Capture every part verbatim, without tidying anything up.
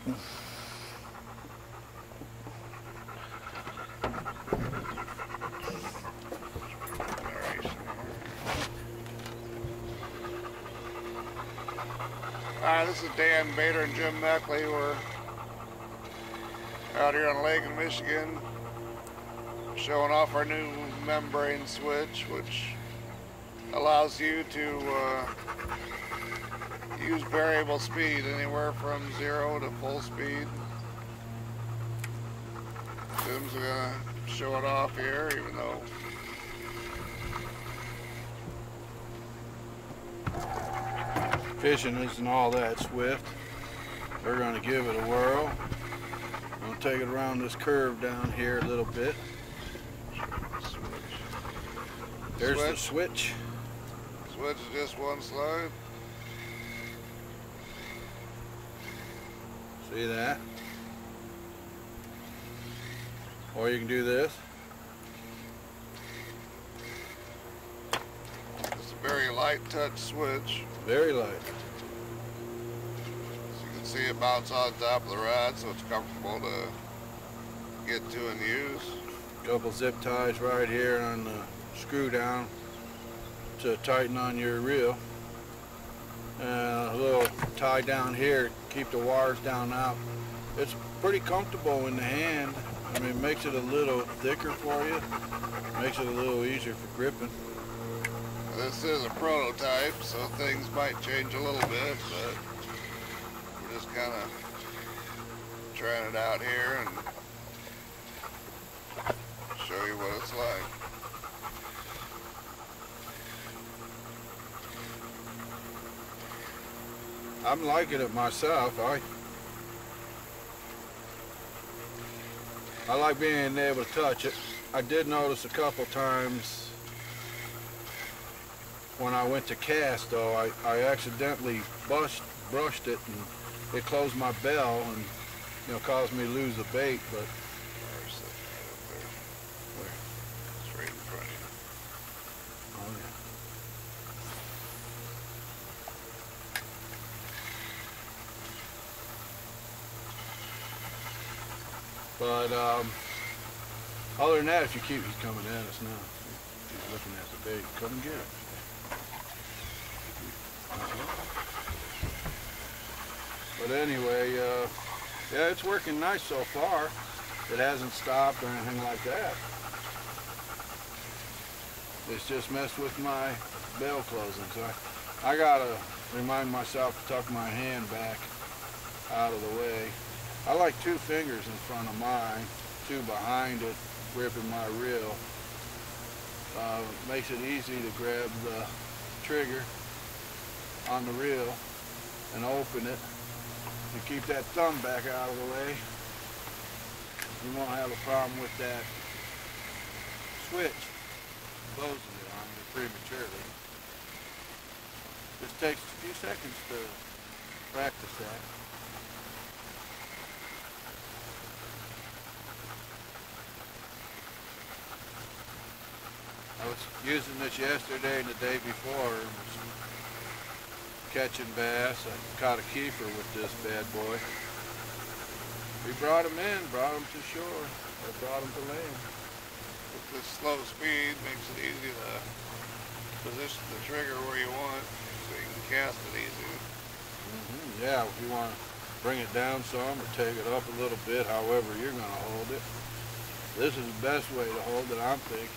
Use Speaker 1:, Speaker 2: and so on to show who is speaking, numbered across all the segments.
Speaker 1: Hi, this is Dan Bader and Jim Meckley. We're out here on Lake in Michigan showing off our new membrane switch, which allows you to uh, use variable speed anywhere from zero to full speed. Jim's gonna show it off here, even though
Speaker 2: fishing isn't all that swift. We're going to give it a whirl. I'm going to take it around this curve down here a little bit. There's
Speaker 1: switch.
Speaker 2: the switch.
Speaker 1: Switch is just one slide.
Speaker 2: See that? Or you can do this.
Speaker 1: It's a very light touch switch.
Speaker 2: Very light.
Speaker 1: As you can see, it mounts on top of the rod, so it's comfortable to get to and use.
Speaker 2: Couple zip ties right here on the screw down to tighten on your reel. And a little tie down here to keep the wires down out. It's pretty comfortable in the hand. I mean, it makes it a little thicker for you. Makes it a little easier for gripping.
Speaker 1: This is a prototype, so things might change a little bit, but we're just kind of trying it out here and show you what it's like.
Speaker 2: I'm liking it myself. I I like being able to touch it. I did notice a couple times when I went to cast, though, I, I accidentally brushed, brushed it, and it closed my bell and, you know, caused me to lose the bait, but...
Speaker 1: Where's that right up there?
Speaker 2: Where?
Speaker 1: It's right in front
Speaker 2: of you. Oh, yeah. But, um, other than that, if you keep, he's coming at us now. He's looking at the bait. Come and get it. But anyway, uh, yeah, it's working nice so far. It hasn't stopped or anything like that. It's just messed with my bell closing. So I, I gotta remind myself to tuck my hand back out of the way. I like two fingers in front of mine, two behind it, gripping my reel. Uh, makes it easy to grab the trigger on the reel and open it. You keep that thumb back out of the way, you won't have a problem with that switch closing it on you prematurely. Just takes a few seconds to practice that. I was using this yesterday and the day before. Catching bass. I caught a keeper with this bad boy. We brought him in, brought him to shore, or brought him to land.
Speaker 1: With this slow speed, makes it easy to position the trigger where you want, so you can cast it easy.
Speaker 2: Mm-hmm. Yeah, if you want to bring it down some or take it up a little bit, however you're going to hold it. This is the best way to hold it, I'm thinking.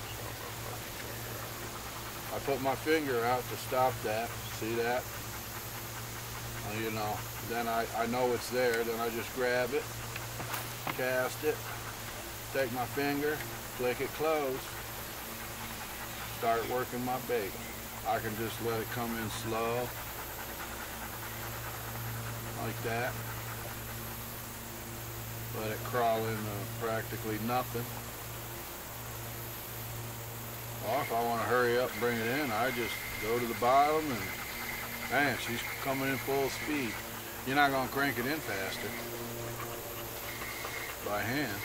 Speaker 2: I put my finger out to stop that. See that? Well, you know, then I, I know it's there. Then I just grab it, cast it, take my finger, click it closed, start working my bait. I can just let it come in slow, like that. Let it crawl into practically nothing. Well, if I want to hurry up and bring it in, I just go to the bottom and, man, she's coming in full speed. You're not going to crank it in faster by hand.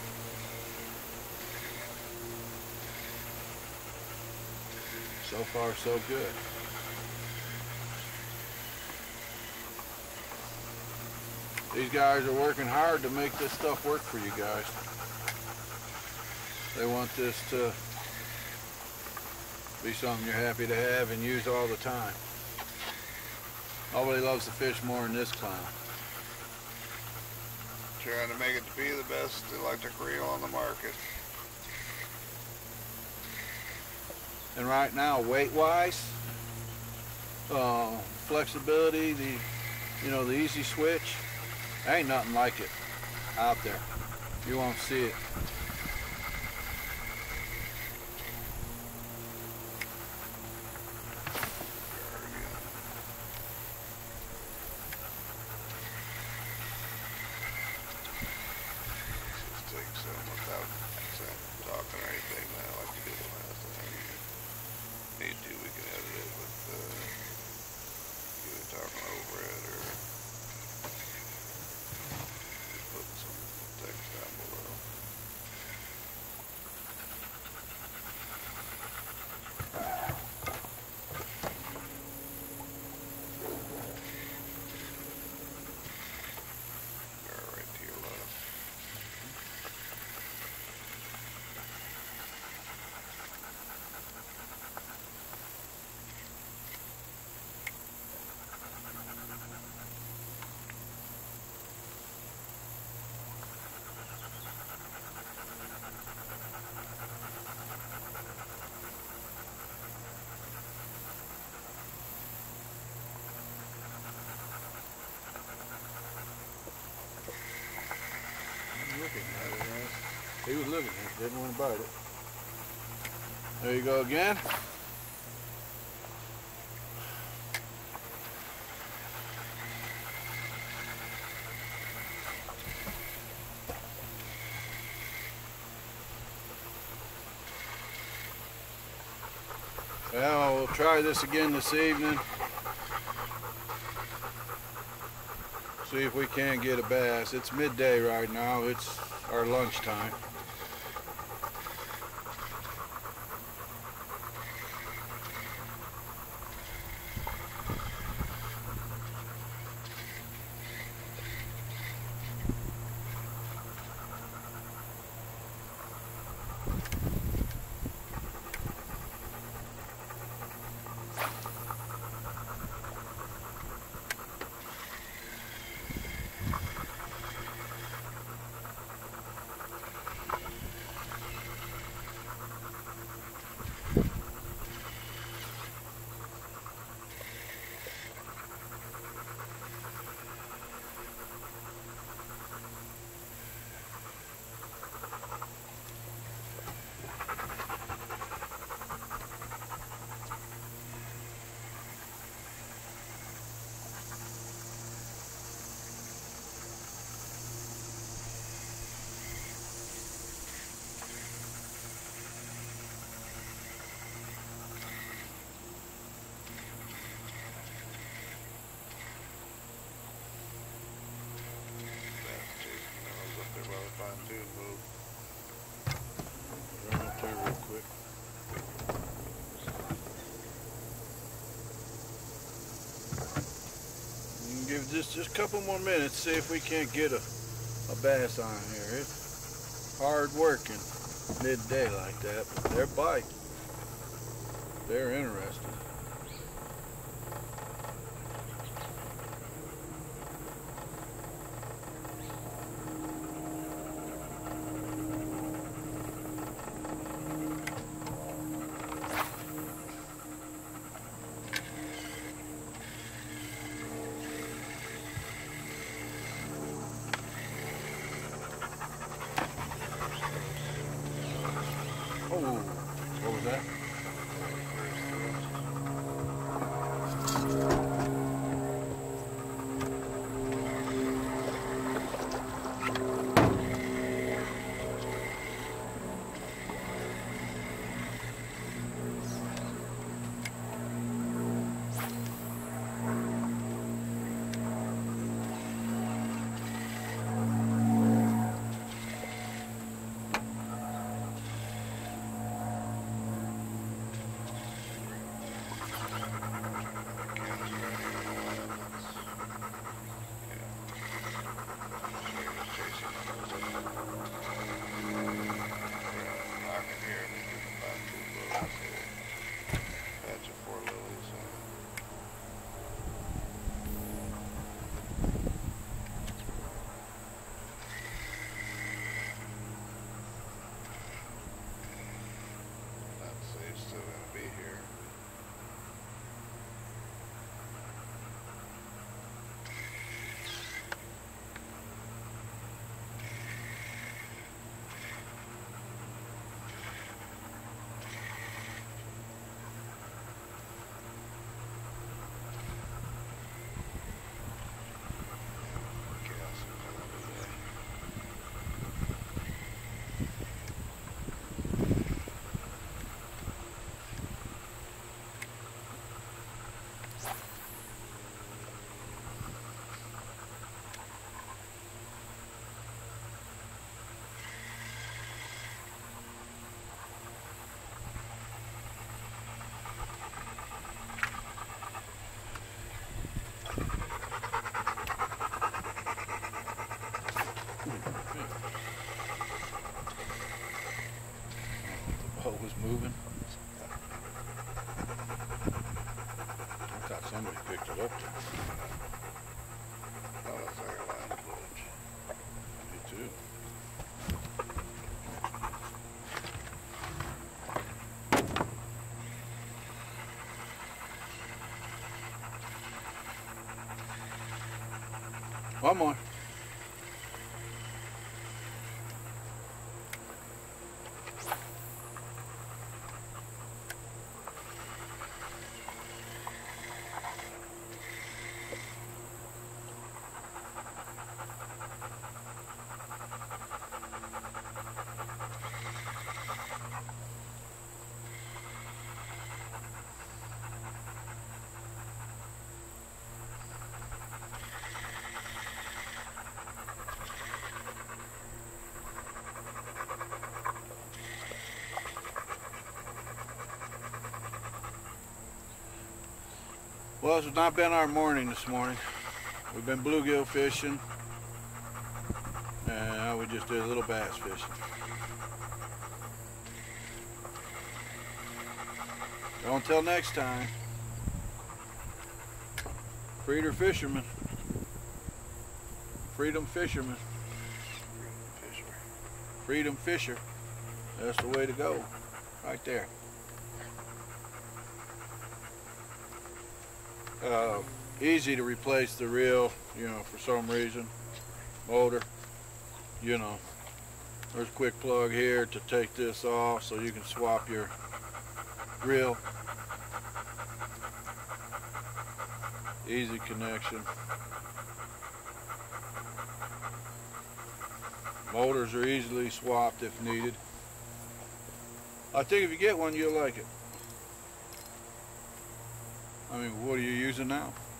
Speaker 2: So far, so good. These guys are working hard to make this stuff work for you guys. They want this to be something you're happy to have and use all the time. Nobody loves to fish more than this clown.
Speaker 1: Trying to make it to be the best electric reel on the market.
Speaker 2: And right now, weight-wise, uh, flexibility, the you know the easy switch, ain't nothing like it out there. You won't see it. He was looking at it, didn't want to bite it. There you go again. Well, we'll try this again this evening. See if we can get a bass. It's midday right now. It's our lunchtime. Run up there real quick. You can give this just a couple more minutes, see if we can't get a, a bass on here. It's hard working midday like that, but they're biting. They're interested. Oh, what was that? it up there.
Speaker 1: That was our line footage.
Speaker 2: Me too. One more. Well, it's not been our morning this morning. We've been bluegill fishing, and we just did a little bass fishing. So until next time, Freedom Fisherman, Freedom Fisherman,
Speaker 1: Fisher.
Speaker 2: Freedom Fisher. That's the way to go, right there. Uh, easy to replace the reel, you know, for some reason. Motor, you know. There's a quick plug here to take this off so you can swap your reel. Easy connection. Motors are easily swapped if needed. I think if you get one, you'll like it. I mean, what are you using now?